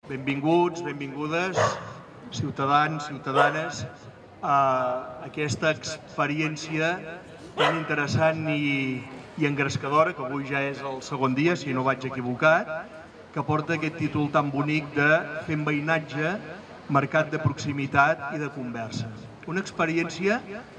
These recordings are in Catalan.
Benvinguts, benvingudes, ciutadans, ciutadanes, a aquesta experiència tan interessant i engrescadora, que avui ja és el segon dia, si no vaig equivocat, que porta aquest títol tan bonic de Fent veïnatge, mercat de proximitat i de conversa. Una experiència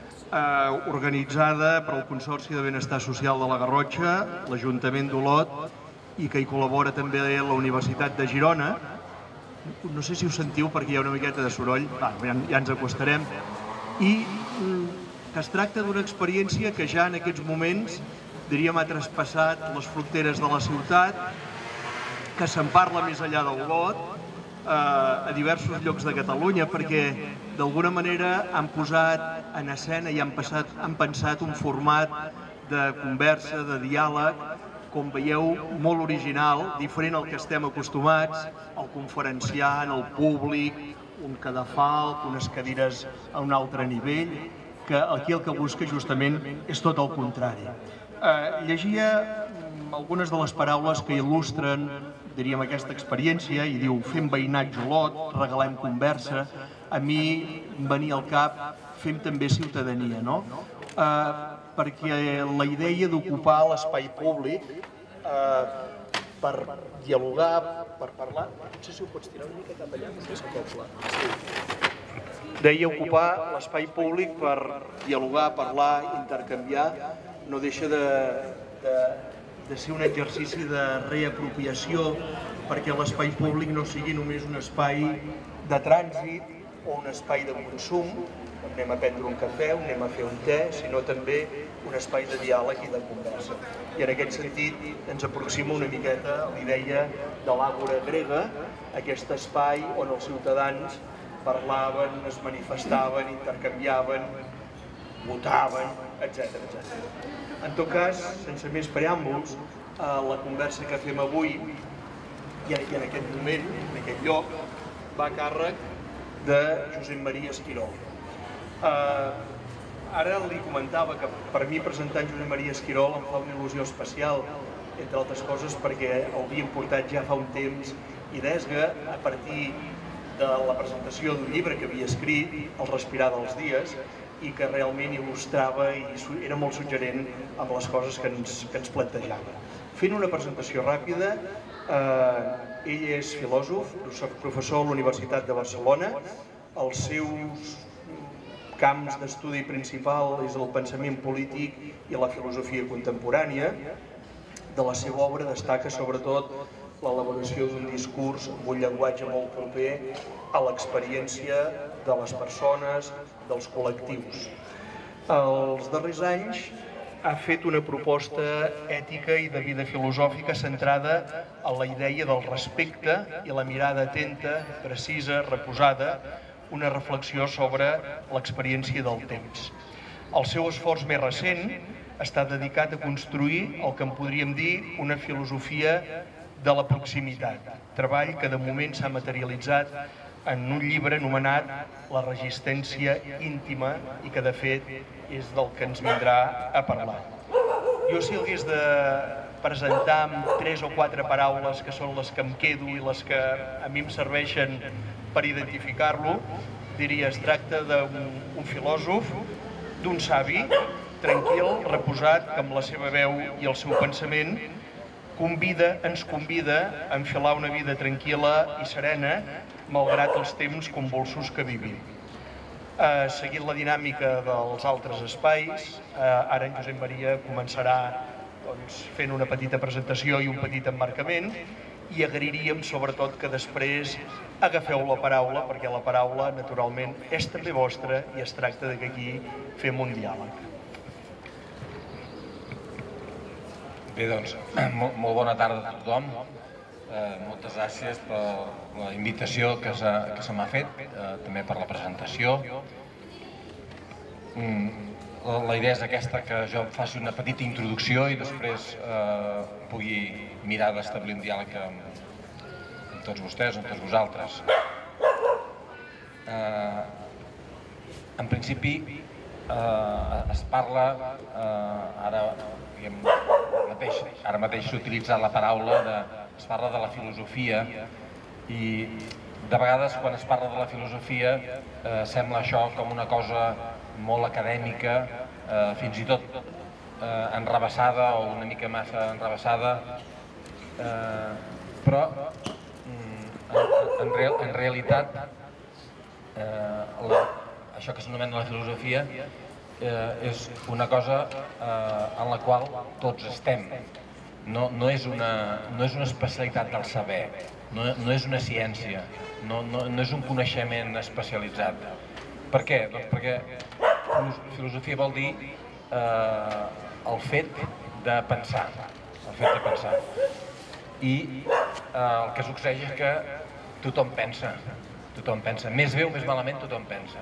organitzada pel Consorci de Benestar Social de la Garrotxa, l'Ajuntament d'Olot i que hi col·labora també la Universitat de Girona. No sé si ho sentiu perquè hi ha una miqueta de soroll, ja ens acostarem, i que es tracta d'una experiència que ja en aquests moments, diríem, ha traspassat les fronteres de la ciutat, que se'n parla més enllà d'Olot, a diversos llocs de Catalunya, perquè d'alguna manera han posat en escena i han pensat un format de conversa, de diàleg, com veieu, molt original, diferent al que estem acostumats, el conferenciant, el públic, un cadafalc, unes cadires a un altre nivell, que aquí el que busca justament és tot el contrari. Llegia algunes de les paraules que il·lustren, diríem, aquesta experiència, i diu: fem veïnatge Olot, regalem conversa. A mi em venia al cap, fem també ciutadania, no? Perquè la idea d'ocupar l'espai públic per dialogar, per parlar... No sé si ho pots tirar una mica cap allà, perquè s'acopla. Deia ocupar l'espai públic per dialogar, parlar, intercanviar, no deixa de ser un exercici de reapropiació perquè l'espai públic no sigui només un espai de trànsit o un espai de consum, on anem a prendre un cafè, on anem a fer un te, sinó també un espai de diàleg i de conversa. I en aquest sentit ens aproxima una miqueta a l'idea de l'àgora grega, aquest espai on els ciutadans parlaven, es manifestaven, intercanviaven, votaven, etc. En tot cas, sense més preàmbuls, la conversa que fem avui i en aquest moment, en aquest lloc, va a càrrec de Josep Maria Esquirol. Ara li comentava que per mi presentar en Josep Maria Esquirol em fa una il·lusió especial, entre altres coses perquè l'havíem portat ja fa un temps i d'esga a partir de la presentació d'un llibre que havia escrit, El respirar dels dies, i que realment il·lustrava i era molt suggerent amb les coses que ens plantejava. Fent una presentació ràpida, ell és filòsof, professor a la Universitat de Barcelona. Els seus camps d'estudi principal és el pensament polític i la filosofia contemporània. De la seva obra destaca sobretot l'elaboració d'un discurs amb un llenguatge molt proper a l'experiència de les persones, dels col·lectius. Els darrers anys ha fet una proposta ètica i de vida filosòfica centrada en la idea del respecte i la mirada atenta, precisa, reposada, una reflexió sobre l'experiència del temps. El seu esforç més recent està dedicat a construir el que en podríem dir una filosofia de la proximitat, treball que de moment s'ha materialitzat en un llibre anomenat La resistència íntima i que de fet és del que ens vindrà a parlar. Jo si hagués de presentar amb 3 o 4 paraules que són les que em quedo i les que a mi em serveixen per identificar-lo, diria es tracta d'un filòsof, d'un savi, tranquil, reposat, que amb la seva veu i el seu pensament ens convida a enfilar una vida tranquil·la i serena, malgrat els temps convulsos que vivim. Seguint la dinàmica dels altres espais, ara en Josep Maria començarà fent una petita presentació i un petit emmarcament, i agrairíem sobretot que després agafeu la paraula, perquè la paraula naturalment és també vostra i es tracta que aquí fem un diàleg. Bé, doncs, molt bona tarda a tothom. Moltes gràcies per la invitació que se m'ha fet, també per la presentació. La idea és aquesta, que jo faci una petita introducció i després pugui mirar d'establir un diàleg amb tots vostès, amb tots vosaltres. En principi, es parla, ara mateix s'ha utilitzat la paraula, es parla de la filosofia I de vegades quan es parla de la filosofia sembla això com una cosa molt acadèmica, fins i tot enrevessada o una mica massa enrevessada, però en realitat això que s'anomena la filosofia és una cosa en la qual tots estem. No és una especialitat del saber, no és una ciència, no és un coneixement especialitzat. Per què? Doncs perquè filosofia vol dir el fet de pensar, I el que succeeix és que tothom pensa, més bé o més malament tothom pensa.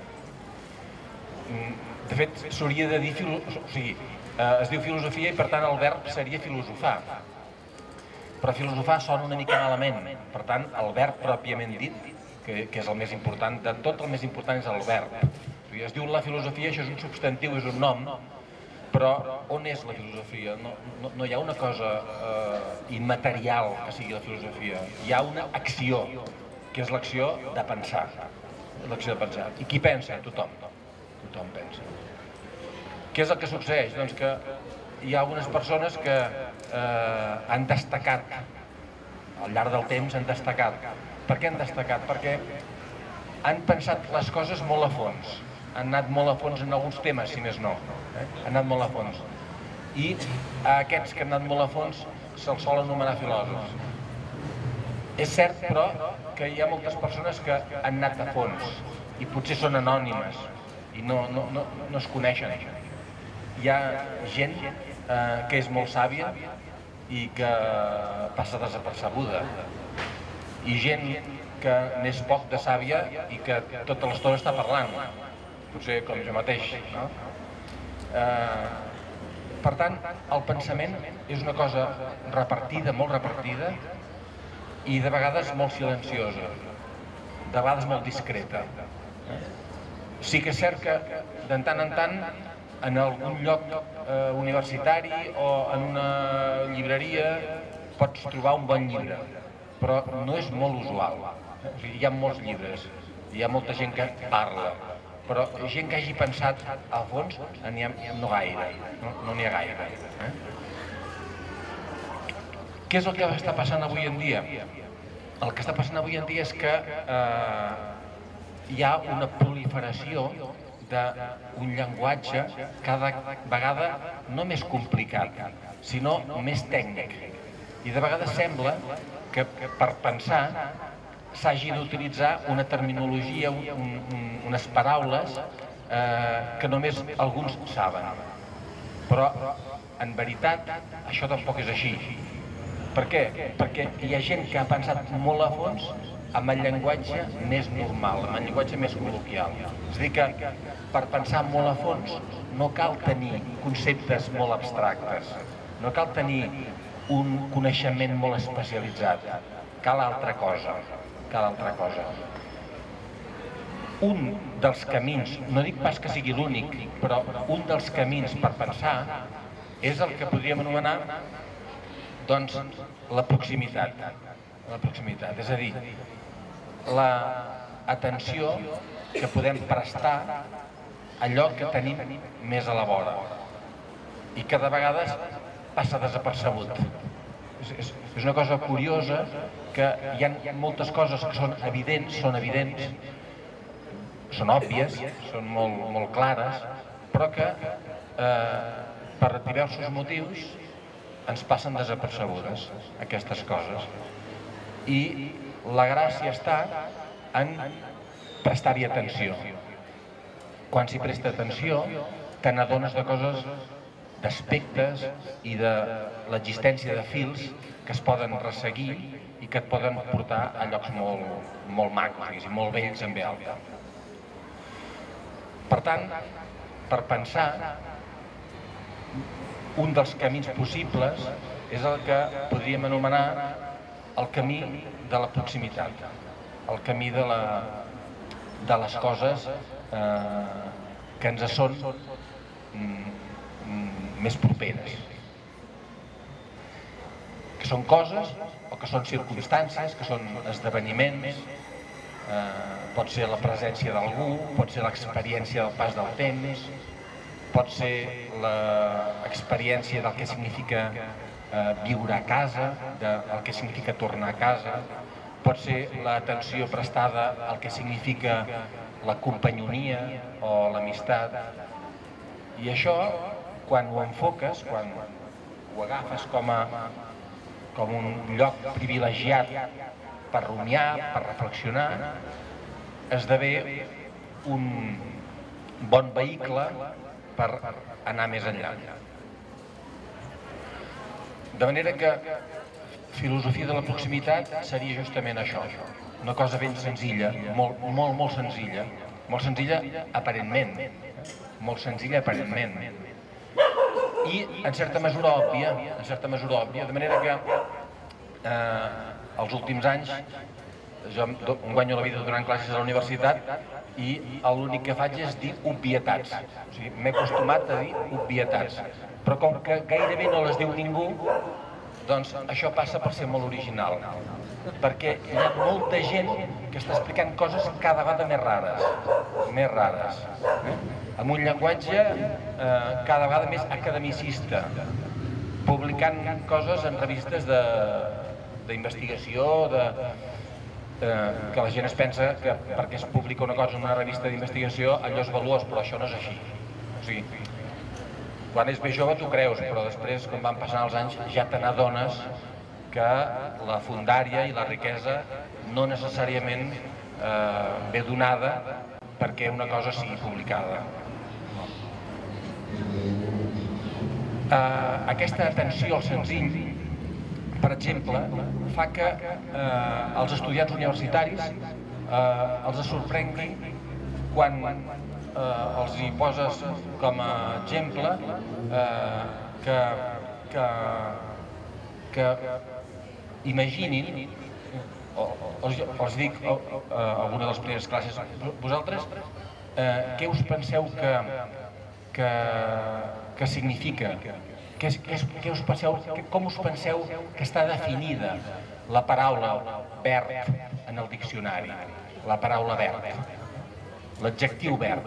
De fet, s'hauria de dir, es diu filosofia i per tant el verb seria filosofar. Però filosofar sona una mica malament, per tant el verb pròpiament dit, que és el més important, de tot el més important és el verb. Es diu la filosofia, això és un substantiu, és un nom, però on és la filosofia? No hi ha una cosa immaterial que sigui la filosofia, hi ha una acció, que és l'acció de pensar. I qui pensa? Tothom pensa. Què és el que succeeix? Doncs que hi ha algunes persones que han destacat, al llarg del temps han destacat. Per què han destacat? Perquè han pensat les coses molt a fons, han anat molt a fons en alguns temes, si més no, han anat molt a fons. I a aquests que han anat molt a fons se'ls sol anomenar filòsofs. És cert, però, que hi ha moltes persones que han anat a fons i potser són anònimes i no es coneixen. Hi ha gent que és molt sàvia i que passa desapercebuda, i gent que n'és poc de sàvia i que tota l'estona està parlant, potser com jo mateix. Per tant, el pensament és una cosa repartida, molt repartida, i de vegades molt silenciosa, de vegades molt discreta. Sí que és cert que de tant en tant en algun lloc universitari o en una llibreria pots trobar un bon llibre, però no és molt usual. Hi ha molts llibres, hi ha molta gent que parla, però gent que hagi pensat a fons no gaire, no n'hi ha gaire. Què és el que està passant avui en dia? El que està passant avui en dia és que hi ha una proliferació d'un llenguatge cada vegada no més complicat, sinó més tècnic. I de vegades sembla que per pensar s'hagi d'utilitzar una terminologia, unes paraules que només alguns saben. Però, en veritat, això tampoc és així. Per què? Perquè hi ha gent que ha pensat molt a fons amb el llenguatge més normal, amb el llenguatge més col·loquial. És a dir que per pensar molt a fons no cal tenir conceptes molt abstractes, no cal tenir un coneixement molt especialitzat, cal altra cosa, Un dels camins, no dic pas que sigui l'únic, però un dels camins per pensar és el que podríem anomenar doncs la proximitat, és a dir, l'atenció que podem prestar a allò que tenim més a la vora i que de vegades passa desapercebut. És una cosa curiosa que hi ha moltes coses que són evidents, són òbvies, són molt clares, però que per diversos motius ens passen desapercebudes aquestes coses. I la gràcia està en prestar-hi atenció. Quan s'hi presta atenció, te n'adones de coses, d'aspectes i de l'existència de fils que es poden resseguir i que et poden portar a llocs molt macos, molt bells en ve alta. Per tant, per pensar, un dels camins possibles és el que podríem anomenar el camí de la proximitat, el camí de les coses que ens són més properes, que són coses o que són circumstàncies, que són esdeveniments, pot ser la presència d'algú, pot ser l'experiència del pas del temps, pot ser l'experiència del que significa viure a casa, del que significa tornar a casa, pot ser l'atenció prestada al que significa la companyonia o l'amistat. I això, quan ho enfoques, quan ho agafes com un lloc privilegiat per rumiar, per reflexionar, esdevé un bon vehicle per anar més enllà. De manera que filosofia de la proximitat seria justament això, una cosa ben senzilla, molt senzilla aparentment, i en certa mesura òbvia, de manera que els últims anys jo em guanyo la vida donant classes a la universitat i l'únic que faig és dir obvietats, o sigui, m'he acostumat a dir obvietats, però com que gairebé no les diu ningú, doncs això passa per ser molt original, perquè hi ha molta gent que està explicant coses cada vegada més rares, amb un llenguatge cada vegada més academicista, publicant coses en revistes d'investigació, que la gent es pensa que perquè es publica una cosa en una revista d'investigació allò és valuós, però això no és així. O sigui, quan és més jove t'ho creus, però després, quan van passant els anys, ja te n'adones que la fondària i la riquesa no necessàriament ve donada perquè una cosa sigui publicada. Aquesta atenció al senzill, per exemple, fa que els estudiants universitaris els sorprengui quan els hi poses com a exemple que imaginin, els dic a alguna de les primeres classes, vosaltres què us penseu que significa? Com us penseu que està definida la paraula verd en el diccionari? La paraula verd, l'adjectiu verd.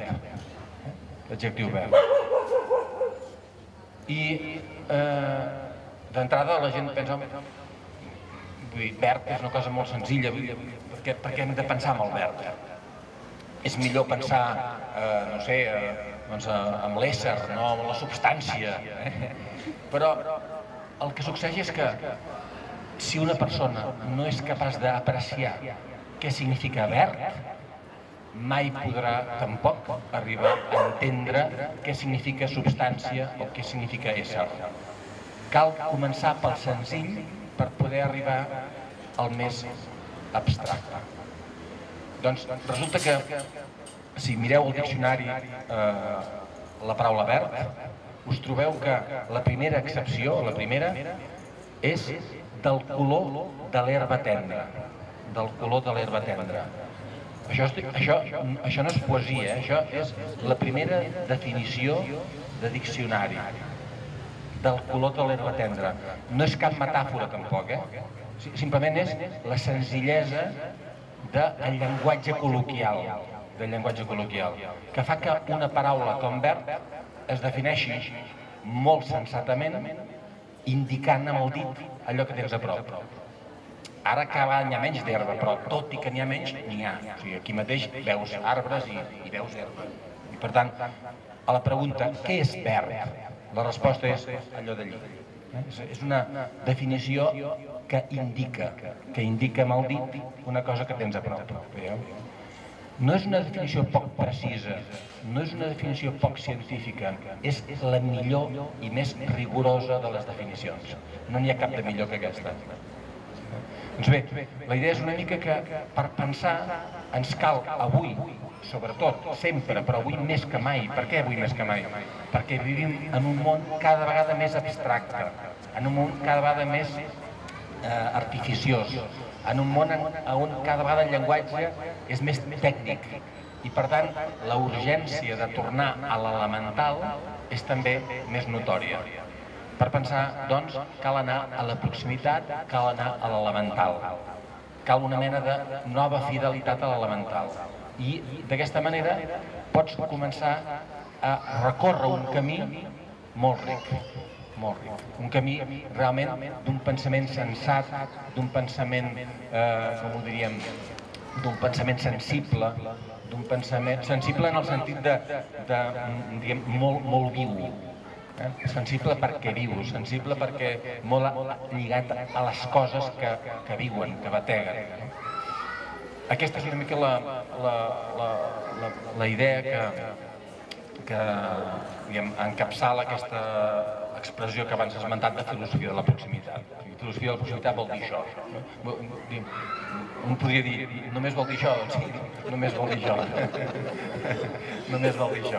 I d'entrada la gent pensa, verd és una cosa molt senzilla, perquè hem de pensar en el verd. És millor pensar, no sé, amb l'ésser, no amb la substància. Però el que succeeix és que si una persona no és capaç d'apreciar què significa verd, mai podrà tampoc arribar a entendre què significa substància o què significa ésser. Cal començar pel senzill per poder arribar al més abstracte. Doncs resulta que si mireu el diccionari la paraula verd, us trobeu que la primera excepció, la primera, és del color de l'herba tendra. Del color de l'herba tendra. Això no és poesia, això és la primera definició de diccionari. Del color de l'herba tendra. No és cap metàfora tampoc, simplement és la senzillesa del llenguatge col·loquial, que fa que una paraula com verd es defineixi molt sensatament indicant amb el dit allò que tens a prop. Ara cada vegada n'hi ha menys d'herba, però tot i que n'hi ha menys, n'hi ha. O sigui, aquí mateix veus arbres i veus herba. I per tant, a la pregunta, què és verd? La resposta és allò d'allí. És una definició que indica amb el dit una cosa que tens a prop. No és una definició poc precisa, no és una definició poc científica, és la millor i més rigorosa de les definicions. No n'hi ha cap de millor que aquesta. Doncs bé, la idea és una mica que per pensar ens cal avui, sobretot, sempre, però avui més que mai. Per què avui més que mai? Perquè vivim en un món cada vegada més abstracte, en un món cada vegada més artificiós, en un món on cada vegada el llenguatge és més tècnic i per tant la urgència de tornar a l'elemental és també més notòria. Per pensar, doncs, cal anar a la proximitat, cal anar a l'elemental. Cal una mena de nova fidelitat a l'elemental. I d'aquesta manera pots començar a recórrer un camí molt ric, molt ric. Un camí realment d'un pensament sensat, d'un pensament, com ho diríem, d'un pensament sensible, d'un pensament sensible en el sentit de diguem, molt viu. Sensible perquè viu, sensible perquè molt lligat a les coses que viuen, que bateguen. Aquesta és una mica la idea que encapçala aquesta expressió que abans has esmentat de filosofia de la proximitat. Filosofia de la proximitat vol dir això. Un podria dir, només vol dir això? Doncs sí, només vol dir això. Només vol dir això.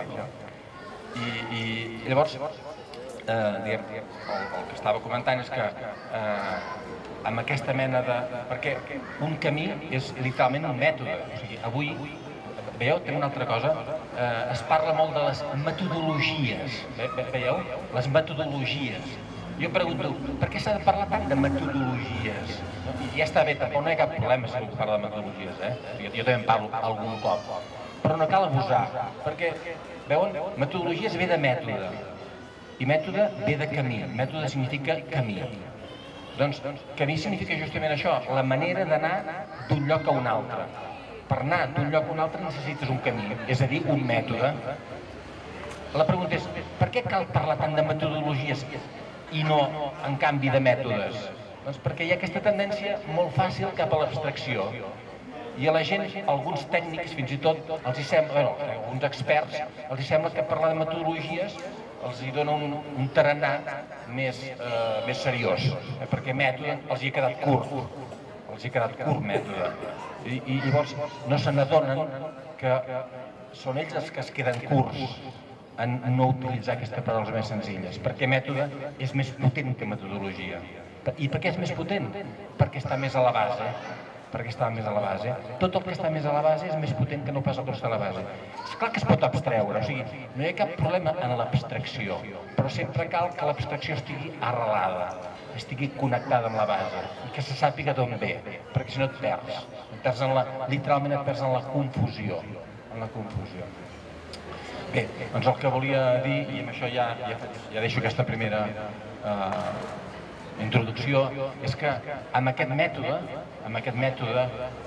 I llavors, el que estava comentant és que amb aquesta mena de... perquè un camí és literalment un mètode. O sigui, avui, veieu, té una altra cosa, es parla molt de les metodologies, veieu? Les metodologies. Jo pregunto, per què s'ha de parlar tant de metodologies? I ja està bé, tampoc no hi ha cap problema si algú parla de metodologies, jo també en parlo algun cop, però no cal abusar, perquè, veuen, metodologies ve de mètode, i mètode ve de camí, mètode significa camí. Doncs camí significa justament això, la manera d'anar d'un lloc a un altre. Per anar d'un lloc a un altre necessites un camí, és a dir, un mètode. La pregunta és, per què cal parlar tant de metodologies i no, en canvi, de mètodes? Doncs perquè hi ha aquesta tendència molt fàcil cap a l'abstracció. I a la gent, alguns tècnics, fins i tot, els hi sembla, alguns experts, els hi sembla que parlar de metodologies els hi dona un tarannà més seriós, perquè mètode els hi ha quedat curt. Els hi ha quedat curt mètode. I llavors no se n'adonen que són ells els que es queden curts en no utilitzar aquestes paraules més senzilles, perquè mètode és més potent que metodologia. I per què és més potent? Perquè està més a la base. Perquè està més a la base. Tot el que està més a la base és més potent que no pas el que està a la base. És clar que es pot abstreure, o sigui, no hi ha cap problema en l'abstracció, però sempre cal que l'abstracció estigui arrelada, estigui connectada amb la base, i que se sàpiga d'on ve, perquè si no et perds. Literalment et perds en la confusió. Bé, doncs el que volia dir, i amb això ja deixo aquesta primera introducció, és que amb aquest mètode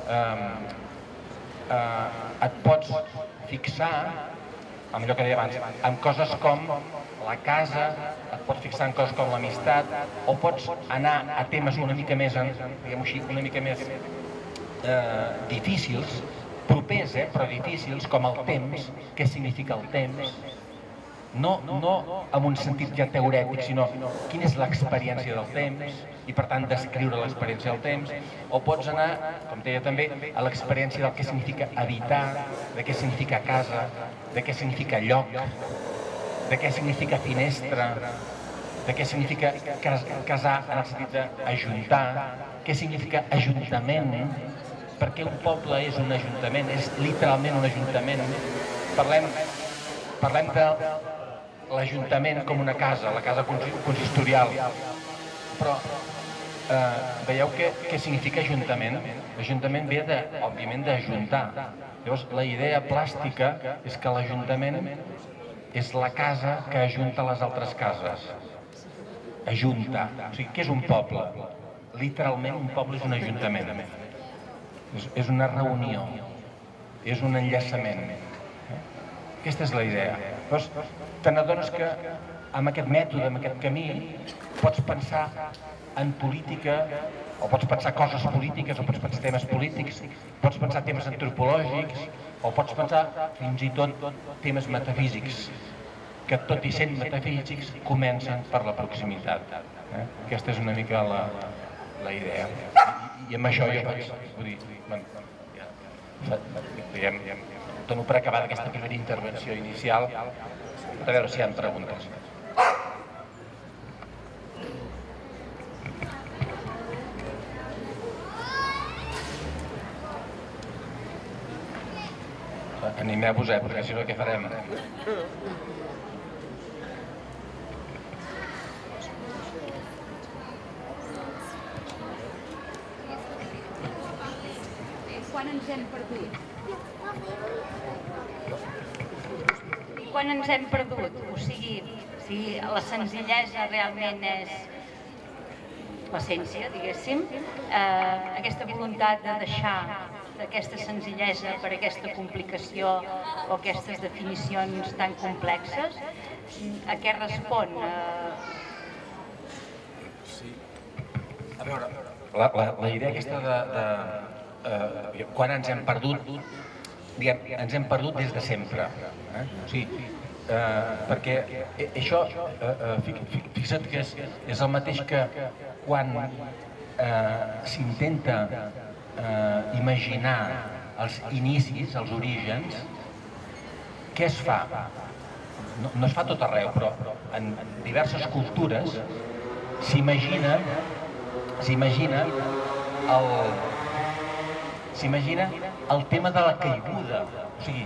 et pots fixar, amb allò que deia abans, en coses com la casa, et pots fixar en coses com l'amistat, o pots anar a temes una mica més, diguem-ho així, una mica més difícils, propers, però difícils, com el temps, què significa el temps, no en un sentit ja teorètic, sinó quina és l'experiència del temps i per tant descriure l'experiència del temps, o pots anar, com deia també, a l'experiència del que significa habitar, de què significa casa, de què significa lloc, de què significa finestra, de què significa casar en el sentit d'ajuntar, què significa ajuntament, perquè un poble és un ajuntament, és literalment un ajuntament. Parlem de l'Ajuntament com una casa, la casa consistorial. Però veieu què significa ajuntament? L'Ajuntament ve, òbviament, d'ajuntar. Llavors, la idea plàstica és que l'Ajuntament és la casa que ajunta les altres cases. Ajunta. O sigui, què és un poble? Literalment, un poble és un ajuntament. És una reunió. És un enllaçament. Aquesta és la idea. Llavors, te n'adones que amb aquest mètode, amb aquest camí, pots pensar en política, o pots pensar coses polítiques, o pots pensar temes polítics, pots pensar temes antropològics, o pots pensar fins i tot temes metafísics, que tot i sent metafísics comencen per la proximitat. Aquesta és una mica la idea. I amb això jo vaig dir, dono per acabada aquesta primera intervenció inicial, a veure si hi ha preguntes. Animeu-vos, perquè si no què farem? quan ens hem perdut? Quan ens hem perdut? O sigui, si la senzillesa realment és l'essència, diguéssim, aquesta voluntat de deixar d'aquesta senzillesa per aquesta complicació o aquestes definicions tan complexes, a què respon? A veure, la idea aquesta de quan ens hem perdut, diguem, ens hem perdut des de sempre. O sigui, perquè això, fixa't que és el mateix que quan s'intenta imaginar els inicis, els orígens, què es fa? No es fa tot arreu, però en diverses cultures s'imagina el tema de la caiguda. O sigui,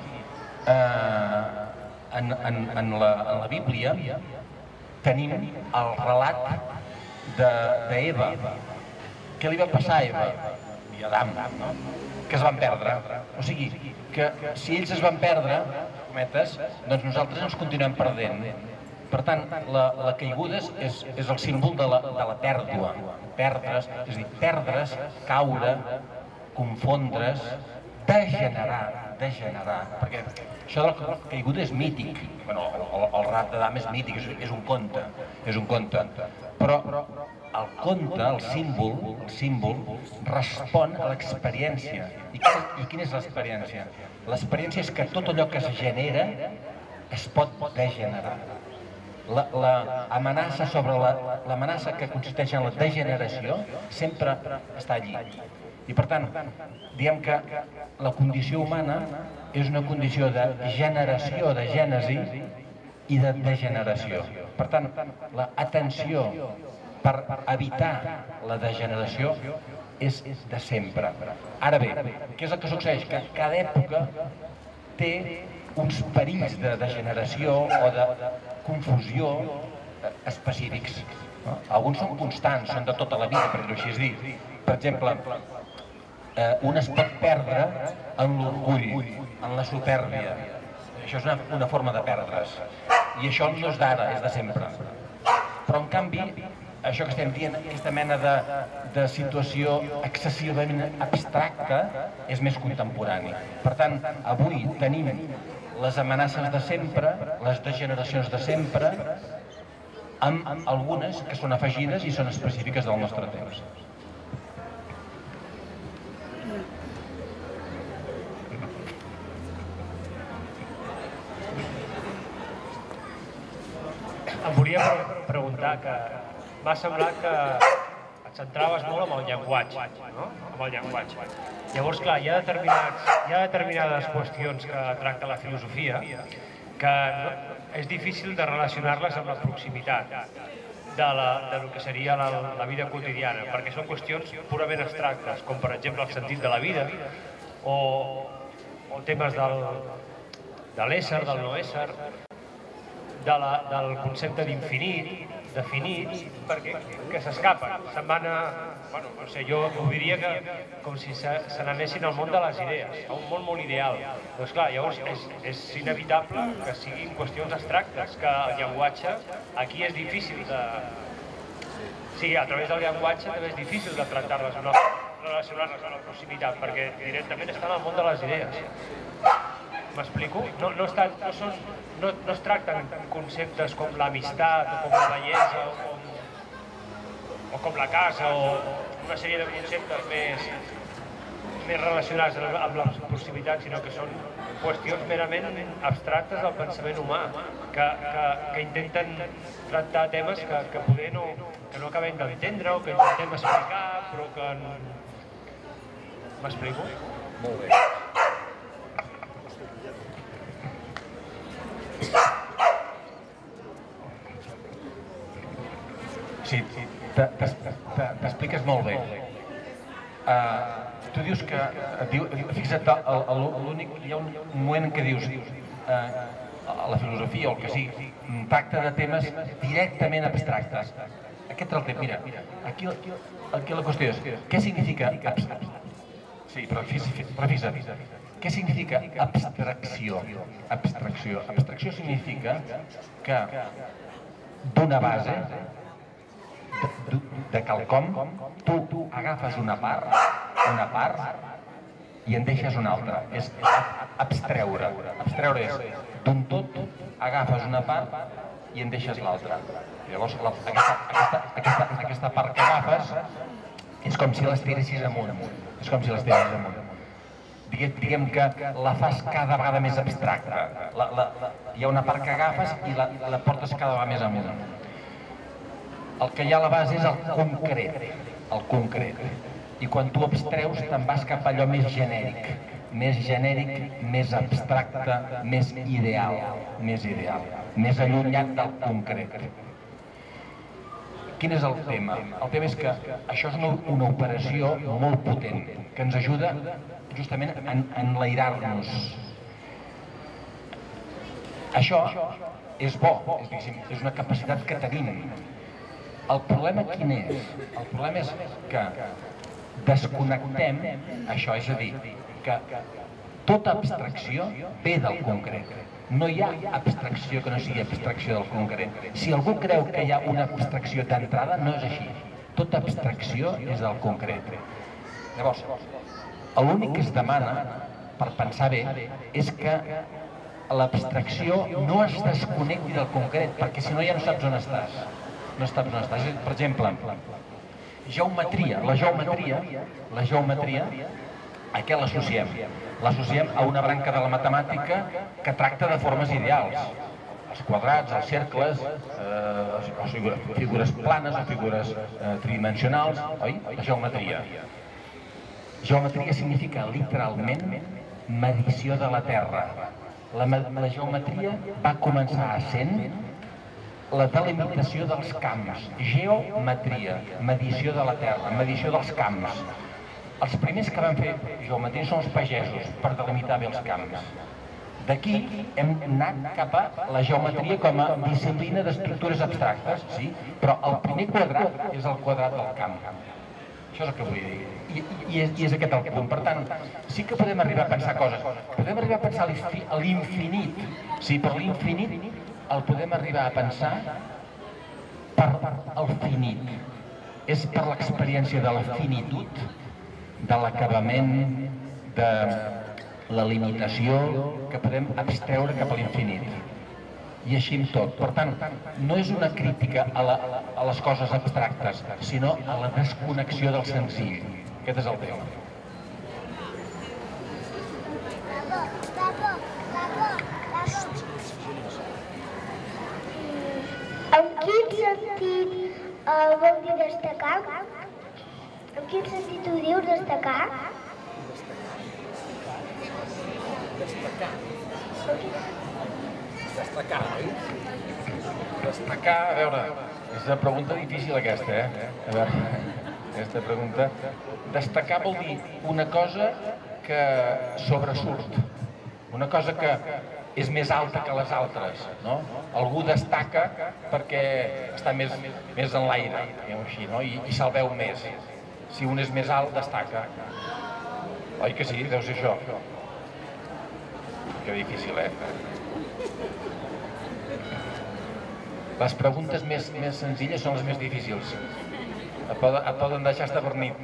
en la Bíblia tenim el relat d'Eva. Què li va passar a Eva i Adam, que es van perdre? O sigui, que si ells es van perdre, cometes, doncs nosaltres ens continuem perdent. Per tant, la caiguda és el símbol de la pèrdua. Perdre's, és a dir, perdre's, caure, confondre's, degenerar, perquè això de la caiguda és mític. Bueno, el rat d'Adam és mític, és un conte, però el conte, el símbol, respon a l'experiència. I quina és l'experiència? L'experiència és que tot allò que es genera es pot degenerar. L'amenaça que consisteix en la degeneració sempre està allí. I per tant, diem que la condició humana és una condició de generació, de gènesi i de degeneració. Per tant, l'atenció per evitar la degeneració és de sempre. Ara bé, què és el que succeeix? Que cada època té uns perills de degeneració o de confusió específics. Alguns són constants, són de tota la vida, per dir-ho així. És dir, per exemple, un es pot perdre en l'orgull, en la supèrbia. Això és una forma de perdre's. I això no és d'ara, és de sempre. Però, en canvi, això que estem dient, aquesta mena de situació excessivament abstracta, és més contemporani. Per tant, avui tenim les amenaces de sempre, les degeneracions de sempre, amb algunes que són afegides i són específiques del nostre temps. Em volia preguntar que m'ha semblat que et centraves molt amb el llenguatge, no? Amb el llenguatge. Llavors, clar, hi ha determinades qüestions que tracta la filosofia que és difícil de relacionar-les amb la proximitat del que seria la vida quotidiana, perquè són qüestions purament abstractes, com per exemple el sentit de la vida o temes de l'ésser, del no ésser, del concepte d'infinit, definits, que s'escapen, se'n van a... Bueno, no sé, jo ho diria que com si se n'anessin al món de les idees, a un món molt ideal. Doncs clar, llavors és inevitable que siguin qüestions abstractes, que el llenguatge aquí és difícil de... Sí, a través del llenguatge també és difícil de tractar-les, relacionar-les amb la proximitat, perquè directament estan al món de les idees. M'explico? No es tracten conceptes com l'amistat o com la bellesa o com la casa o una sèrie de conceptes més relacionats amb la proximitat, sinó que són qüestions merament abstractes del pensament humà, que intenten tractar temes que poder no acabem d'entendre o que intentem explicar, però que... M'explico? Molt bé. Sí, t'expliques molt bé. Tu dius que... Fixa't, hi ha un moment en què dius la filosofia o el que sigui, tracta de temes directament abstractes. Aquest és el tema. Mira, aquí la qüestió és, què significa Sí, però fixa't, què significa abstracció? Abstracció significa que d'una base, de quelcom, tu agafes una part i en deixes una altra. És abstreure. Abstreure és, d'un tot, agafes una part i en deixes l'altra. Llavors, aquesta part que agafes és com si l'estiressis amunt. Diguem que la fas cada vegada més abstracta. Hi ha una part que agafes i la portes cada vegada més amunt. El que hi ha a la base és el concret. I quan tu abstreus te'n vas cap a allò més genèric, més abstracte, més ideal, més allunyat del concret. Quin és el tema? El tema és que això és una operació molt potent, que ens ajuda justament a enlairar-nos. Això és bo, és una capacitat que tenim. El problema quin és? El problema és que desconnectem això, és a dir, que tota abstracció ve del concret. No hi ha abstracció que no sigui abstracció del concret. Si algú creu que hi ha una abstracció d'entrada, no és així. Tota abstracció és del concret. Llavors, l'únic que es demana, per pensar bé, és que l'abstracció no es desconnecti del concret, perquè si no ja no saps on estàs. Per exemple, geometria. La geometria, a què l'associem? L'associem a una branca de la matemàtica que tracta de formes ideals. Els quadrats, els cercles, figures planes o figures tridimensionals, oi? La geometria. Geometria significa literalment medició de la Terra. La geometria va començar essent la delimitació dels camps. Geometria, medició de la Terra, medició dels camps. Els primers que van fer geometria són els pagesos, per delimitar bé els camps. D'aquí hem anat cap a la geometria com a disciplina d'estructures abstractes, sí? Però el primer quadrat és el quadrat del camp. Això és el que vull dir. I és aquest el punt. Per tant, sí que podem arribar a pensar coses. Podem arribar a pensar a l'infinit. Sí, però l'infinit el podem arribar a pensar per el finit. És per l'experiència de la finitud, de l'acabament, de la limitació, que podem abstreure cap a l'infinit. I així amb tot. Per tant, no és una crítica a les coses abstractes, sinó a la desconnexió del senzill. Aquest és el tema. En quin sentit vol dir destacar? En quin sentit ho dius, destacar? Destacar, oi? Destacar, a veure, és una pregunta difícil aquesta, A veure, aquesta pregunta. Destacar vol dir una cosa que sobresurt, una cosa que és més alta que les altres, no? Algú destaca perquè està més en l'aire, diguem-ho així, no? I se'l veu més. Si un és més alt, destaca. Oi que sí? Deu ser això. Que difícil, Les preguntes més senzilles són les més difícils. Et poden deixar estabornit.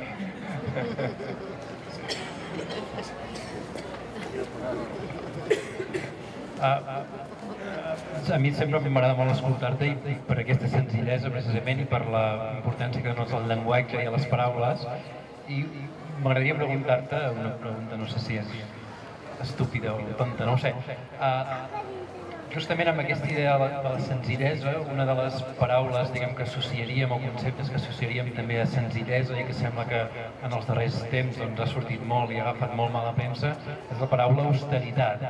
A mi sempre m'agrada molt escoltar-te i per aquesta senzillesa precisament i per la importància que dones al llenguatge i a les paraules. I m'agradaria preguntar-te una pregunta, no sé si és estúpida o tonta, no ho sé. Justament amb aquesta idea de la senzillesa, una de les paraules que associaríem o conceptes que associaríem també a senzillesa i que sembla que en els darrers temps ha sortit molt i ha agafat molt mala premsa, és la paraula austeritat.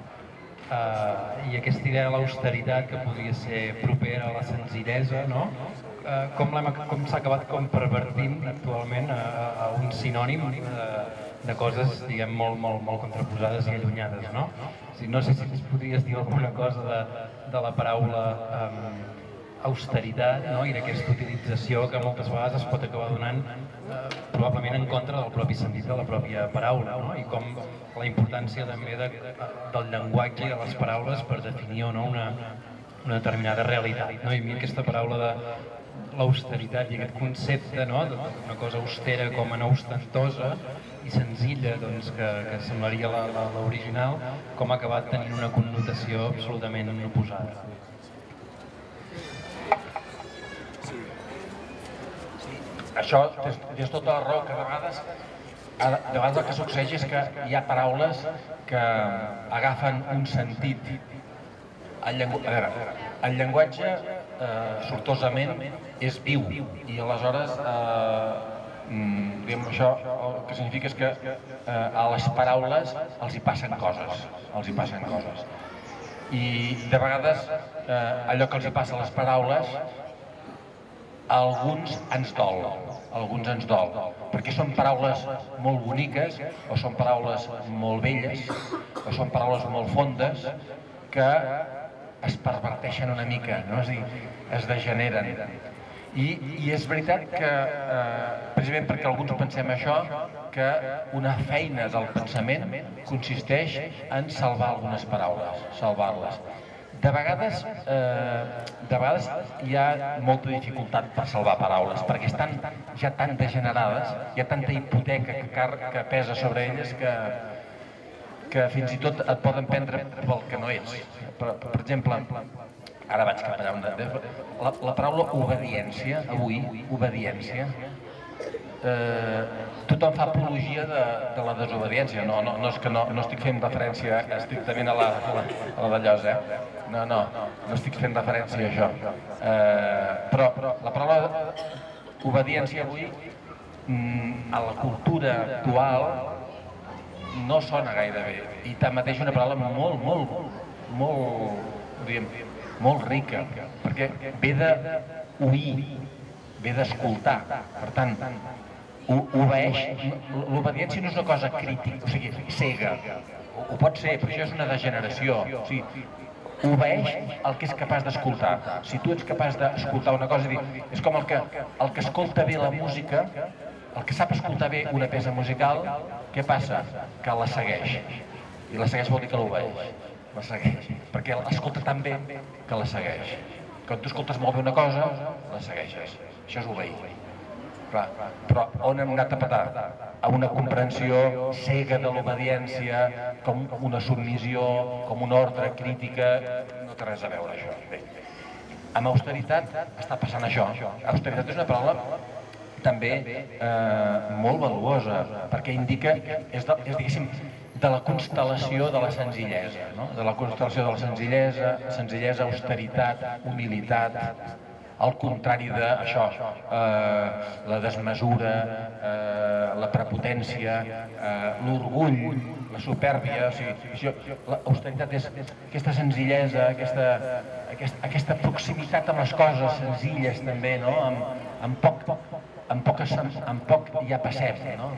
I aquesta idea de l'austeritat que podria ser propera a la senzillesa, no? Com s'ha acabat pervertint actualment a un sinònim de coses, molt contraposades i allunyades, no? No sé si ens podries dir alguna cosa de la paraula austeritat i d'aquesta utilització que moltes vegades es pot acabar donant probablement en contra del propi sentit de la pròpia paraula, i com la importància també del llenguatge i de les paraules per definir o no una determinada realitat. I a mi aquesta paraula de l'austeritat i aquest concepte d'una cosa austera com a no ostentosa i senzilla, que semblaria l'original, com ha acabat tenint una connotació absolutament oposada. Això tens tota la raó, que de vegades el que succeeix és que hi ha paraules que agafen un sentit. El llenguatge, sortosament, és viu i aleshores això el que significa és que a les paraules els hi passen coses, i de vegades allò que els hi passa a les paraules a alguns ens dol, perquè són paraules molt boniques, o són paraules molt belles, o són paraules molt fondes, que es perverteixen una mica, és a dir, es degeneren. I és veritat que, precisament perquè alguns pensem això, que una feina del pensament consisteix en salvar algunes paraules, salvar-les. De vegades hi ha molta dificultat per salvar paraules, perquè estan ja tan degenerades, hi ha tanta hipoteca que pesa sobre elles que fins i tot et poden prendre pel que no ets. Per exemple, ara vaig cap allà, la paraula obediència, avui, obediència, tothom fa apologia de la desobediència. No és que no estic fent referència estrictament a la d'allò, no estic fent referència a això. Però la paraula obediència avui, a la cultura actual, no sona gaire bé. I tanmateix una paraula molt rica, perquè ve d'oir, ve d'escoltar. Per tant, l'obediència no és una cosa crítica, o sigui, cega. Ho pot ser, però això és una degeneració. O sigui, obeeix el que és capaç d'escoltar. Si tu ets capaç d'escoltar una cosa, és com el que escolta bé la música, el que sap escoltar bé una peça musical, què passa? Que la segueix. I la segueix vol dir que l'obeeix. La segueix. Perquè l'escolta tan bé que la segueix. Quan tu escoltes molt bé una cosa, la segueixes. Això és obeir. Però on hem anat a patar? A una comprensió cega de l'obediència, com una submissió, com una ordre crítica, no té res a veure això. Amb austeritat està passant això. Austeritat és una paraula també molt valuosa, perquè indica, és diguéssim, de la constel·lació de la senzillesa, de la constel·lació de la senzillesa, austeritat, humilitat, al contrari d'això, la desmesura, la prepotència, l'orgull, la supèrbia. L'austeritat és aquesta senzillesa, aquesta proximitat amb les coses senzilles també, amb poc ja passem,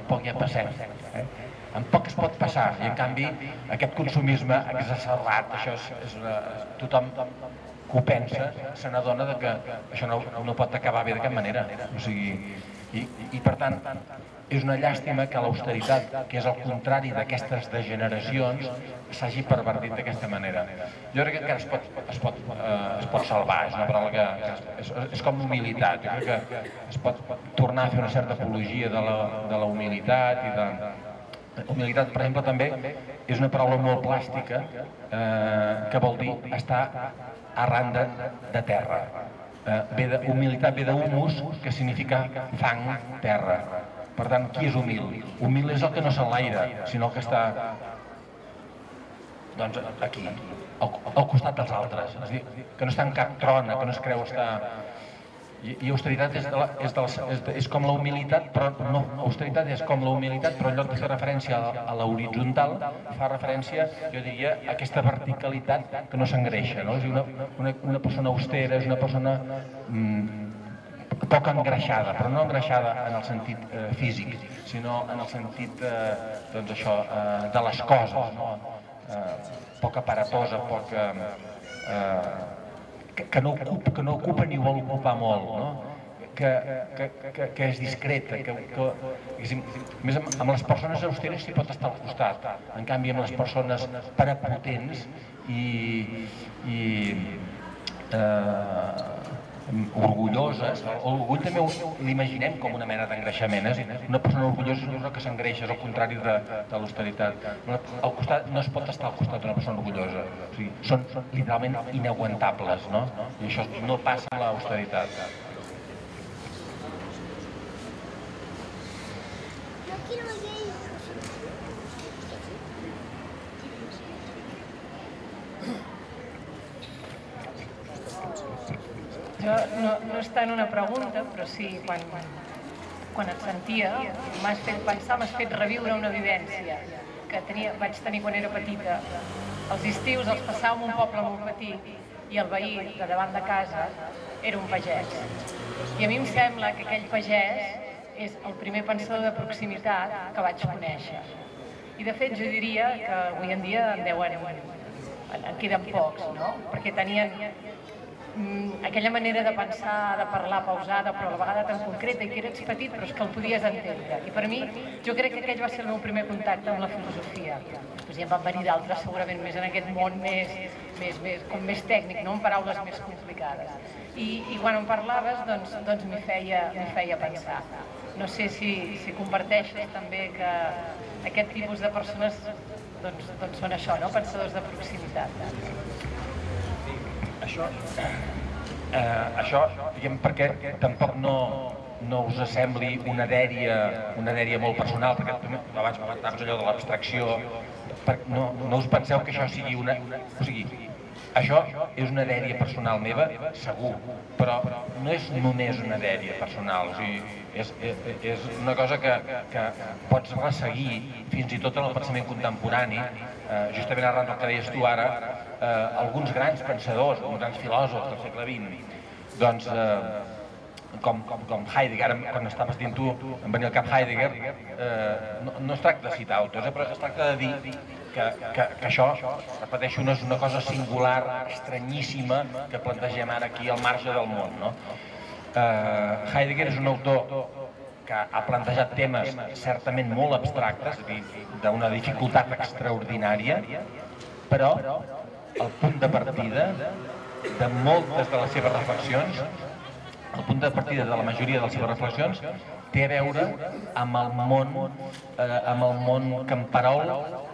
amb poc es pot passar, i en canvi aquest consumisme exacerbat, tothom que ho pensa se n'adona que això no pot acabar bé de cap manera. I per tant, és una llàstima que l'austeritat, que és el contrari d'aquestes degeneracions, s'hagi pervertit d'aquesta manera. Jo crec que encara es pot salvar, és una paraula que és com humilitat. Jo crec que es pot tornar a fer una certa apologia de la humilitat i de... Humilitat, per exemple, també és una paraula molt plàstica que vol dir estar arran de terra. Humilitat ve d'humus, que significa fang, terra. Per tant, qui és humil? Humil és el que no s'enlaira, sinó el que està aquí, al costat dels altres. És a dir, que no està en cap trona, que no es creu estar... I austeritat és com la humilitat, però no, austeritat és com la humilitat, però en lloc de fer referència a l'horitzontal, fa referència, jo diria, a aquesta verticalitat que no s'engreixa. Una persona austera és una persona poc engreixada, però no engreixada en el sentit físic, sinó en el sentit de les coses, poc aparatosa, poc que no ocupa ni vol ocupar molt, no? Que és discreta, més amb les persones austeres s'hi pot estar al costat, en canvi amb les persones prepotents i orgulloses, l'orgull també l'imaginem com una mena d'engreixament, una persona orgullosa és una que s'engreixa, és el contrari de l'austeritat. No es pot estar al costat d'una persona orgullosa, són literalment inaguantables, i això no passa amb l'austeritat. No és tant una pregunta, però sí, quan et sentia, m'has fet pensar, m'has fet reviure una vivència que vaig tenir quan era petita. Els estius els passava en un poble molt petit i el veí de davant de casa era un pagès. I a mi em sembla que aquell pagès és el primer pensador de proximitat que vaig conèixer. I de fet jo diria que avui en dia en queden pocs, no? Perquè tenien aquella manera de pensar, de parlar pausada, però a la vegada tan concreta, i que eres petit però és que el podies entendre. I per mi, jo crec que aquell va ser el meu primer contacte amb la filosofia. Després ja en van venir d'altres, segurament més en aquest món més tècnic, amb paraules més complicades. I quan em parlaves, doncs m'hi feia pensar. No sé si comparteixes també que aquest tipus de persones són això, pensadors de proximitat. Això, diguem, perquè tampoc no us sembli una dèria molt personal, perquè abans comentaves allò de l'abstracció, no us penseu que això sigui una... O sigui, això és una dèria personal meva, segur, però no és només una dèria personal, o sigui, és una cosa que pots resseguir fins i tot en el pensament contemporani, justament arran del que deies tu ara, alguns grans pensadors, alguns grans filòsofs del segle XX, doncs, com Heidegger, quan estaves dient tu, em venia al cap Heidegger, no es tracta de citar autors, però es tracta de dir que això, repeteixo, no és una cosa singular, estranyíssima, que plantegem ara aquí al marge del món. Heidegger és un autor que ha plantejat temes certament molt abstractes, d'una dificultat extraordinària, però el punt de partida de moltes de les seves reflexions, el punt de partida de la majoria de les seves reflexions, té a veure amb el món camperol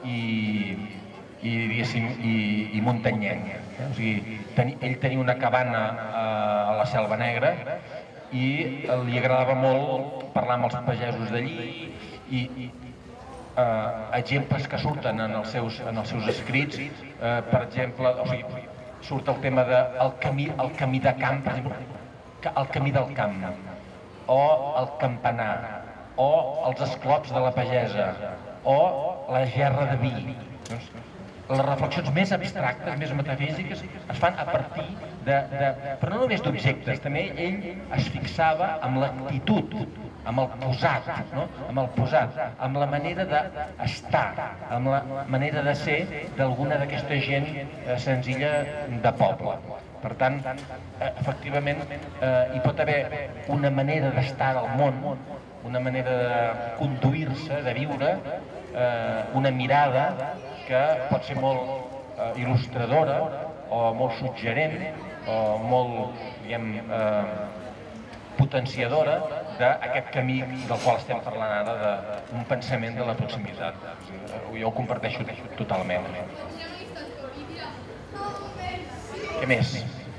i muntanyenc. O sigui, ell tenia una cabana a la Selva Negra i li agradava molt parlar amb els pagesos d'allí i exemples que surten en els seus escrits, per exemple, surt el tema del camí de camp, per exemple, el camí del camp, o el campanar, o els esclops de la pagesa, o la gerra de vi. Les reflexions més abstractes, més metafísiques, es fan a partir però no només d'objectes, també ell es fixava amb l'actitud, amb el posat, amb la manera d'estar, amb la manera de ser d'alguna d'aquesta gent senzilla de poble. Per tant, efectivament, hi pot haver una manera d'estar al món, una manera de conduir-se, de viure, una mirada que pot ser molt il·lustradora o molt suggerent o molt, diguem, potenciadora d'aquest camí del qual estem parlant ara, d'un pensament de la proximitat. Jo ho comparteixo totalment. Què més?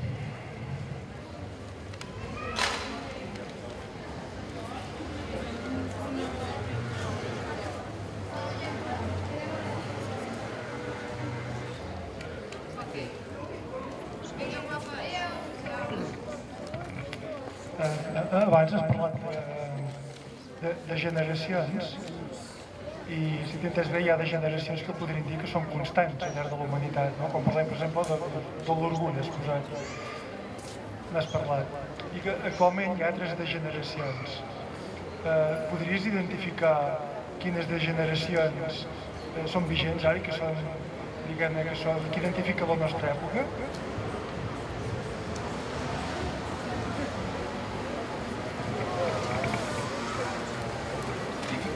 Abans has parlat de generacions i si t'he entès bé hi ha de generacions que podrien dir que són constants al llarg de la humanitat, com parlem per exemple de l'orgull, n'has parlat, i que actualment hi ha altres degeneracions. Podries identificar quines degeneracions són vigents ara i que són, diguem-ne, que identifica la nostra època?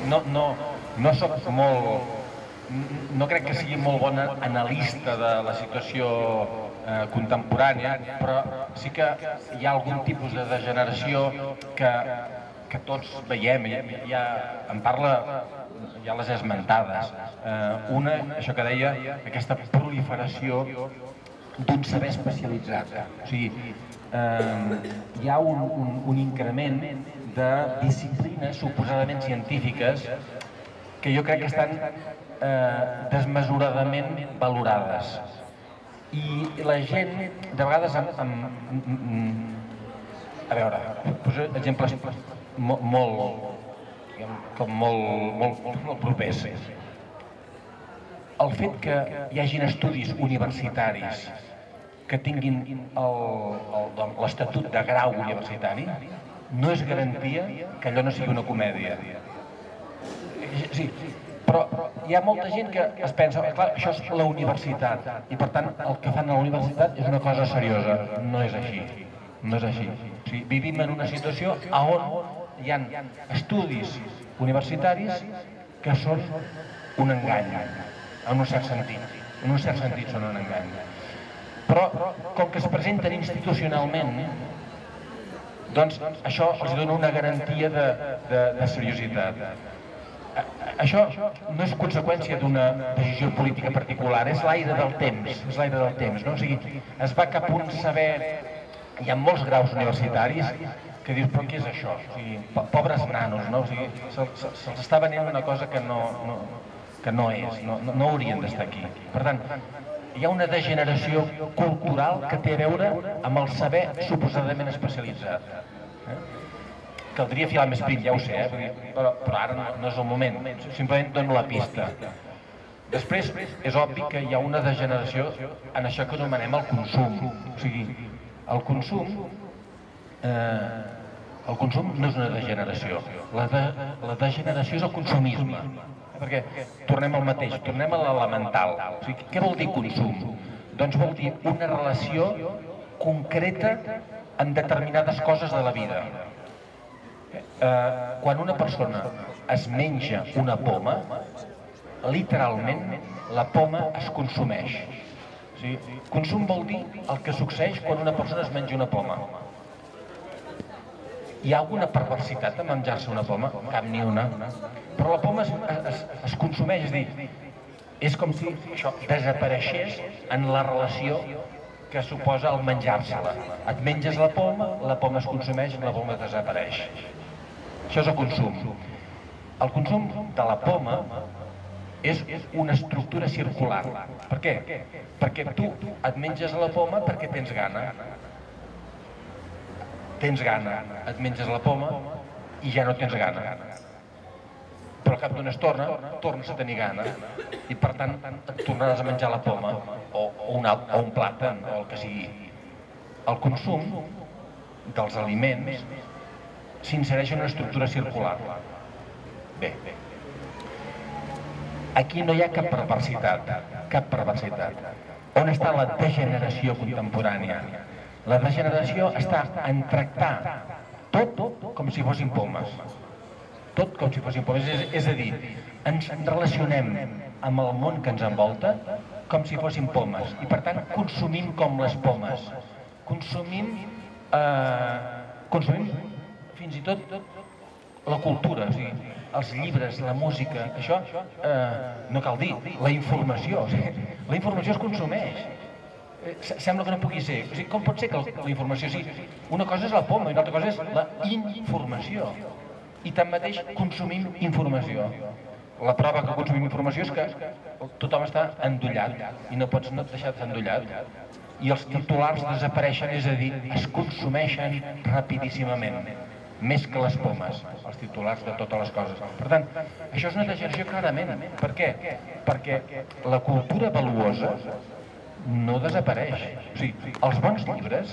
no soc molt... No crec que sigui molt bon analista de la situació contemporània, però sí que hi ha algun tipus de degeneració que tots veiem, ja en parla, ja les esmentades. Una, això que deia, aquesta proliferació d'un saber especialitzat. O sigui, hi ha un increment de disciplines suposadament científiques que jo crec que estan desmesuradament valorades. I la gent, de vegades, a veure, poso exemples molt propers. El fet que hi hagin estudis universitaris que tinguin l'estatut de grau universitari no és garantia que allò no sigui una comèdia. Sí, però hi ha molta gent que es pensa, clar, això és la universitat, i per tant el que fan a la universitat és una cosa seriosa. No és així, no és així. O sigui, vivim en una situació on hi ha estudis universitaris que són un engany, en un cert sentit. En un cert sentit són un engany. Però, com que es presenten institucionalment, doncs això els dona una garantia de seriositat. Això no és conseqüència d'una decisió política particular, és l'aire del temps, és l'aire del temps, no? O sigui, es va cap a un saber... Hi ha molts graus universitaris que dius, però què és això? O sigui, pobres nanos, no? O sigui, se'ls està venent una cosa que no és, no haurien d'estar aquí. Per tant, hi ha una degeneració cultural que té a veure amb el saber suposadament especialitzat. Caldria filar més prim, ja ho sé, però ara no és el moment, simplement dono la pista. Després, és obvi que hi ha una degeneració en això que anomenem el consum. O sigui, el consum no és una degeneració. La degeneració és el consumisme. Perquè tornem al mateix, tornem a l'elemental. O sigui, què vol dir consum? Doncs vol dir una relació concreta en determinades coses de la vida. Quan una persona es menja una poma, literalment la poma es consumeix. O sigui, consum vol dir el que succeeix quan una persona es menja una poma. Hi ha alguna perversitat a menjar-se una poma? Cap ni una. Però la poma es consumeix, és a dir, és com si això desapareixés en la relació que suposa el menjar-se-la. Et menges la poma es consumeix i la poma desapareix. Això és el consum. El consum de la poma és una estructura circular. Per què? Perquè tu et menges la poma perquè tens gana. Tens gana, et menges la poma i ja no tens gana. Però al cap d'una estona tornes a tenir gana i per tant et tornaràs a menjar la poma o un plàtan o el que sigui. El consum dels aliments s'insereix en una estructura circular. Bé, aquí no hi ha cap perversitat, cap perversitat. On està la degeneració contemporània? La degeneració està en tractar tot com si fossin pomes. Tot com si fossin pomes, és a dir, ens relacionem amb el món que ens envolta com si fossin pomes i per tant consumim com les pomes. Consumim fins i tot la cultura, o sigui, els llibres, la música, això no cal dir, la informació es consumeix. Sembla que no pugui ser. O sigui, com pot ser que la informació sigui... Una cosa és la poma i una altra cosa és la informació. I tanmateix consumim informació. La prova que consumim informació és que tothom està endollat i no pots deixar d'estar endollat. I els titulars desapareixen, és a dir, es consumeixen rapidíssimament. Més que les pomes, els titulars de totes les coses. Per tant, això és una degeneració clarament. Per què? Perquè la cultura valuosa no desapareix. O sigui, els bons llibres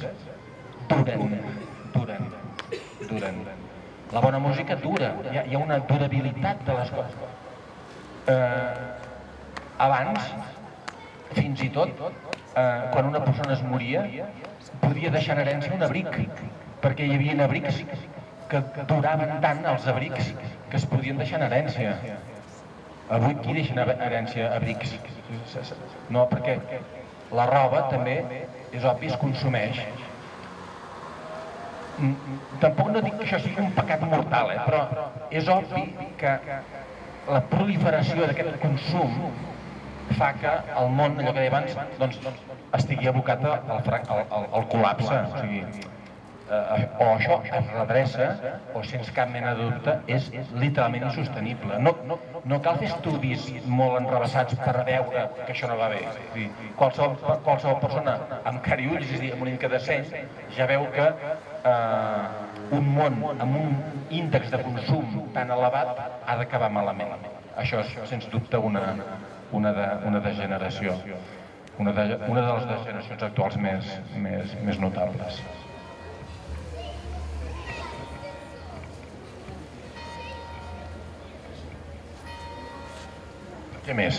duren. La bona música dura, hi ha una durabilitat de les coses. Abans, fins i tot, quan una persona es moria, podia deixar en herència un abric, perquè hi havia abrics que duraven tant els abrics que es podien deixar en herència. Avui qui deixa en herència abrics? No, perquè la roba també, és obvi, es consumeix. Tampoc no dic que això sigui un pecat mortal, però és obvi que la proliferació d'aquest consum fa que el món, allò que deia abans, estigui abocat al col·lapse. O això es redreça, o sense cap mena de dubte, és literalment insostenible. No cal fer estudis molt enrevessats per veure que això no va bé. Qualsevol persona amb cara i ulls, és a dir, amb una mica de seny, ja veu que un món amb un índex de consum tan elevat ha d'acabar malament. Això és, sens dubte, una degeneració, una de les degeneracions actuals més notables. Què més?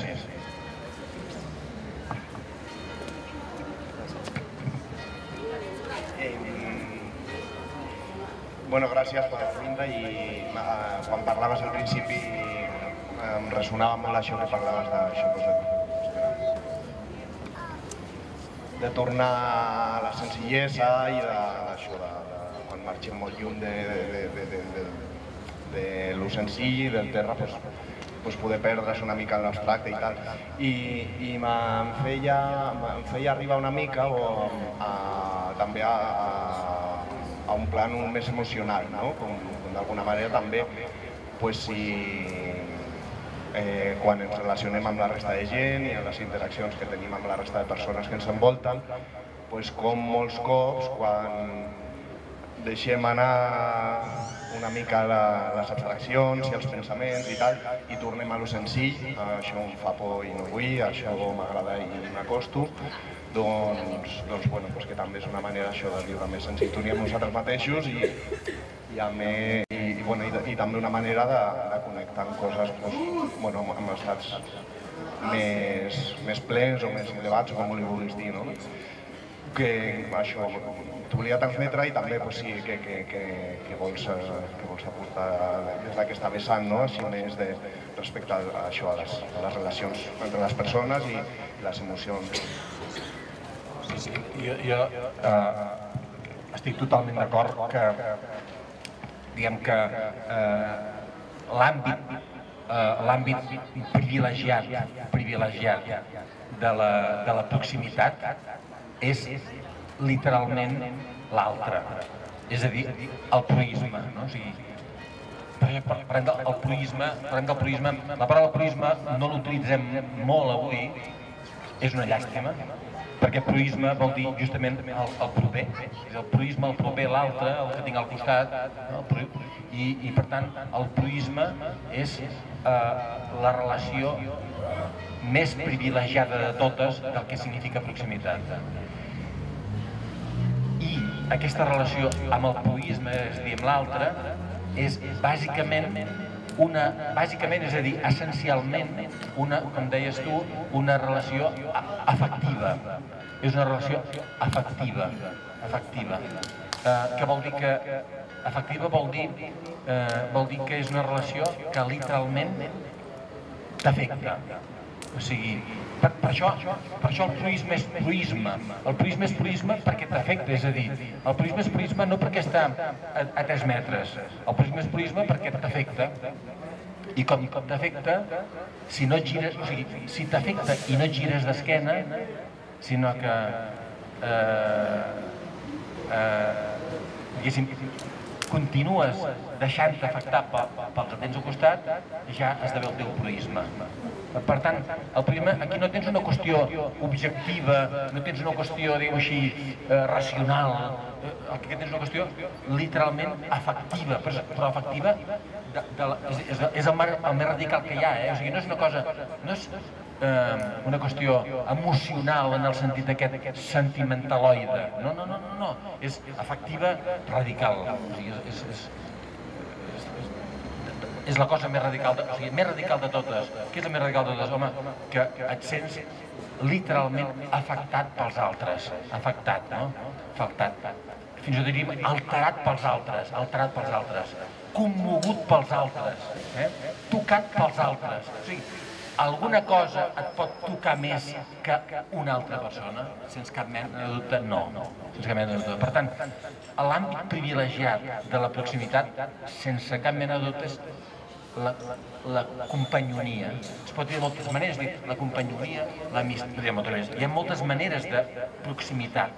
Bueno, gràcies per la pregunta i quan parlaves al principi em ressonava molt això que parlaves de tornar a la senzillesa i d'això de quan marxem molt lluny de lo senzill, del terra, doncs poder perdre's una mica en l'abstracte i tal. I em feia arribar una mica també a un plan més emocional, no? Com d'alguna manera també, quan ens relacionem amb la resta de gent i en les interaccions que tenim amb la resta de persones que ens envolten, com molts cops, quan deixem anar una mica les abstraccions i els pensaments i tal, i tornem a lo senzill, això em fa por i no vull, això m'agrada i m'acosto, doncs que també és una manera això de viure més en sintonia amb nosaltres mateixos i també una manera de connectar amb coses, amb estats més plens o més elevats, o com li vulguis dir, no? Que això t'ho volia transmetre i també que vols aportar des d'aquesta vessant, així més respecte a això, a les relacions entre les persones i les emocions. Sí, jo estic totalment d'acord que, diguem que l'àmbit privilegiat de la proximitat és literalment l'altre, és a dir, el proïsme. Parlem del proïsme, la paraula proïsme no l'utilitzem molt avui, és una llàstima, perquè proïsme vol dir justament el proper, el proïsme, el proper, l'altre, el que tinc al costat, i per tant el proïsme és la relació més privilegiada de totes del que significa proximitat. I aquesta relació amb el proïsme, és a dir, amb l'altre, és bàsicament, és a dir, essencialment, com deies tu, una relació afectiva. És una relació afectiva. Que vol dir que afectiva vol dir que és una relació que literalment t'afecta. O sigui, per això el proïsme és proïsme. El proïsme és proïsme perquè t'afecta, és a dir, el proïsme és proïsme no perquè està a 3 metres, el proïsme és proïsme perquè t'afecta. I com t'afecta, si t'afecta i no et gires d'esquena, sinó que continues deixant-te afectar pel que tens al costat, ja esdevé el teu proïsme. Per tant, el proïsme, aquí no tens una qüestió objectiva, no tens una qüestió, diguem així, racional, aquí tens una qüestió literalment afectiva, però afectiva és el més radical que hi ha, o sigui, no és una cosa, no és una qüestió emocional en el sentit aquest sentimentaloide, no, és afectiva radical, o sigui, és la cosa més radical, o sigui, més radical de totes. Què és la més radical de totes? Home, que et sents literalment afectat pels altres, afectat, no? Afectat. fins i tot diríem alterat pels altres, commogut pels altres, tocat pels altres. O sigui, alguna cosa et pot tocar més que una altra persona? Sense cap mena de dubte, no. Sense cap mena de dubte. Per tant, l'àmbit privilegiat de la proximitat, sense cap mena de dubte, és la companyonia. Es pot dir de moltes maneres, la companyonia, l'amistat, hi ha moltes maneres de proximitat,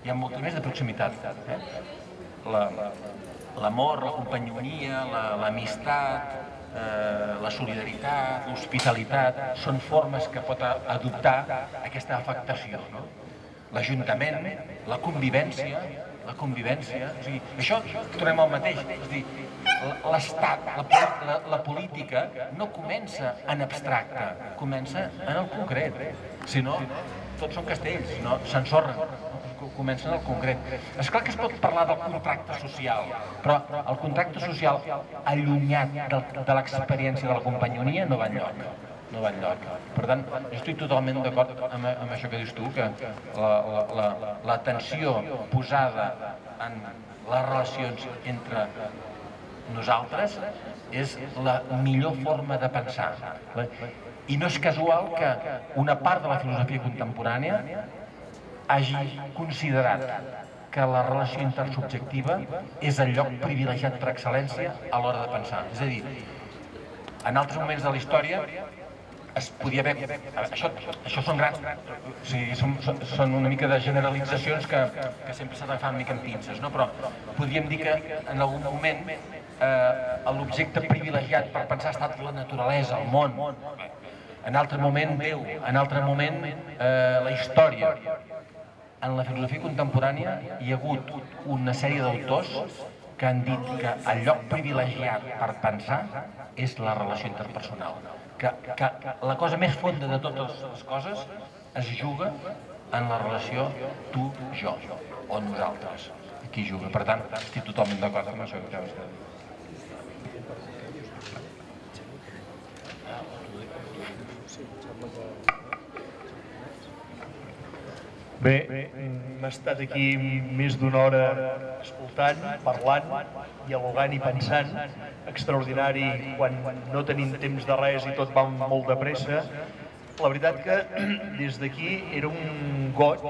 l'amor, la companyonia, l'amistat, la solidaritat, l'hospitalitat, són formes que pot adoptar aquesta afectació. L'ajuntament, la convivència, o sigui, això tornem al mateix, és a dir, l'Estat, la política, no comença en abstracte, comença en el concret. Si no, tots són castells, no s'ensorren, comença en el concret. És clar que es pot parlar del contracte social, però el contracte social allunyat de l'experiència de la companyonia no va enlloc. Per tant, jo estic totalment d'acord amb això que dius tu, que l'atenció posada en les relacions entre nosaltres és la millor forma de pensar. I no és casual que una part de la filosofia contemporània hagi considerat que la relació intersubjectiva és el lloc privilegiat per excel·lència a l'hora de pensar. És a dir, en altres moments de la història es podia haver... Això són grans... O sigui, són una mica de generalitzacions que sempre s'ha d'agafar una mica amb pinces, no? Però podríem dir que en algun moment l'objecte privilegiat per pensar ha estat la naturalesa, el món. En altre moment Déu, en altre moment la història. En la filosofia contemporània hi ha hagut una sèrie d'autors que han dit que el lloc privilegiat per pensar és la relació interpersonal. Que la cosa més fonda de totes les coses es juga en la relació tu-jo, o nosaltres, qui juga. Per tant, estic totalment d'acord amb això que acabes de dir. Bé, hem estat aquí més d'una hora escoltant, parlant, dialogant i pensant. Extraordinari quan no tenim temps de res i tot va molt de pressa. La veritat que des d'aquí era un goig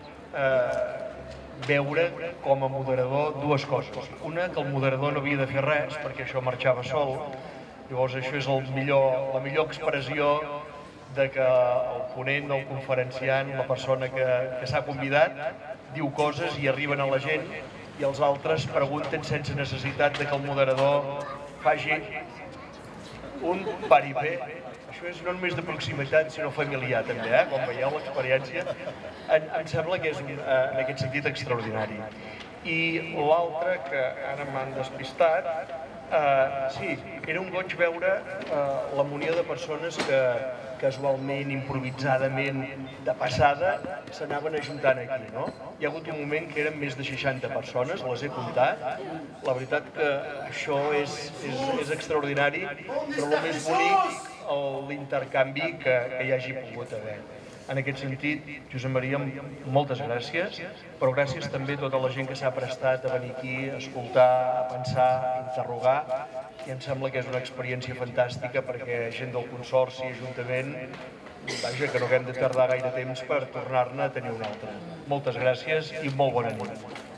veure com a moderador dues coses. Una, que el moderador no havia de fer res perquè això marxava sol. Llavors això és la millor expressió de que el ponent, el conferenciant, la persona que s'ha convidat, diu coses i arriben a la gent i els altres pregunten sense necessitat de que el moderador faci un paripé. Això és no només de proximitat, sinó familiar també, com veieu l'experiència. Em sembla que és en aquest sentit extraordinari. I l'altre, que ara m'han despistat, sí, era un goig veure la munió de persones que casualment, improvisadament, de passada, s'anaven ajuntant aquí, no? Hi ha hagut un moment que eren més de 60 persones, les he comptat. La veritat que això és extraordinari, però el més bonic, l'intercanvi que hi hagi pogut haver. En aquest sentit, Josep Maria, moltes gràcies, però gràcies també a tota la gent que s'ha prestat a venir aquí, a escoltar, a pensar, a interrogar, i em sembla que és una experiència fantàstica perquè gent del Consorci, Ajuntament, vaja, que no haguem de tardar gaire temps per tornar-ne a tenir una altra. Moltes gràcies i molt bona nit.